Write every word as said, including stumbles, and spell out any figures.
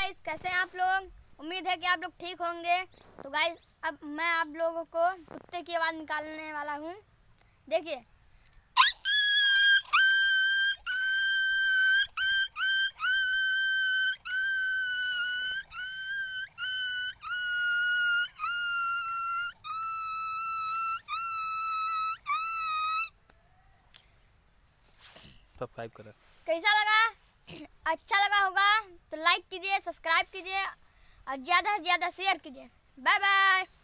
Guys, कैसे हैं आप लोग? उम्मीद है कि आप लोग ठीक होंगे। तो गाइस, अब मैं आप लोगों को कुत्ते की आवाज़ निकालने वाला हूँ। देखिए, सब्सक्राइब करें। कैसा लगा? अच्छा लगा होगा तो लाइक कीजिए, सब्सक्राइब कीजिए और ज़्यादा से ज़्यादा शेयर कीजिए। Bye bye.